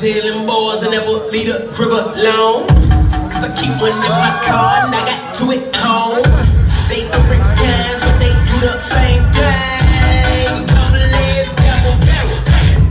tell them boys I never leave the crib alone. Cause I keep one in my car and I got two at home. They different kinds, but they do the same thing. Double legs, double barrel.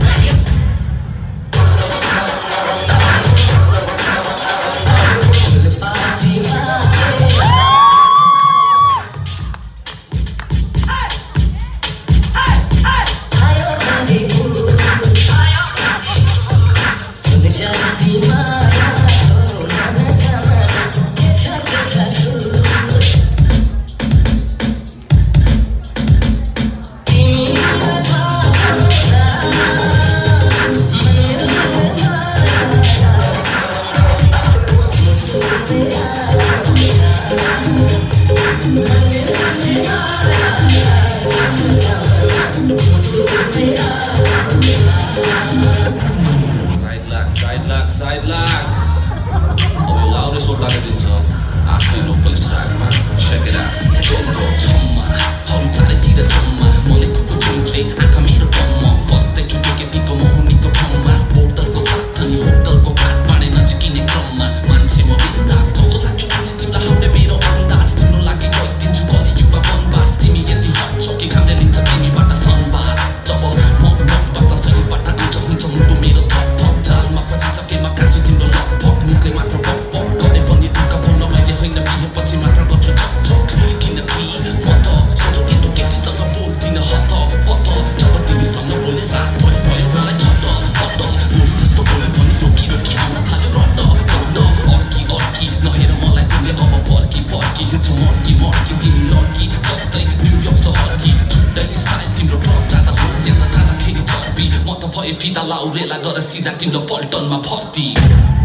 Side lag. अब यो लाउने सोट लगाइदिन्छ आफ्नै local स्टाइलमा. Check it out. जोको छम्मा हरु चारैतिर जम्मा मलेको जुनले आँखा मेरो बममा फस्दै चुके केटीको मोहनीको भ्रममा बोतलको साथ अनि होटलको काट बाँडे नजिकिने क्रममा मान्छे म बिन्दास कस्तो लाग्यो आज तिमीलाई हाउडे मेरो अन्दाज तिम्रो लागि गइदिन्छु कलियुगमा बनबास तिमी यति हट चोके खाने लिन्छ तिमीबाट सनबार जब म बस्दा शरीरबाट आउँछ हुन्छ मुटु मेरो थप थप जालमा फसिसकेमा कान्छी तिम्रो लगभग मुखले मात्र बक बक गरे पनि दुःख पाउन मैले होइन बिहेपछि मात्र गर्छु झक झक किनकि म त सोचो केटो केटीसँग बोल्दिनँ हत पत जब तिमीसँग बोले रात भयो मलाई छत पत बोली जस्तो बोल्यो भने रोकी रोकी आउन थाल्यो रट रट अर्की अर्की नहेर मलाई तिमीले अब फर्की फर्की हिँड्छ मर्की मर्की तिमी लड्की जस्तै न्युयोर्क सहरकी छुट्टै स्टाइल तिम्रो ट्रक जाँदा होस् यादा जाँदाखेरि चर्बी म त भए फिदा लाउरेला गरेर सिधा तिम्रो पल्टनमा भर्ती.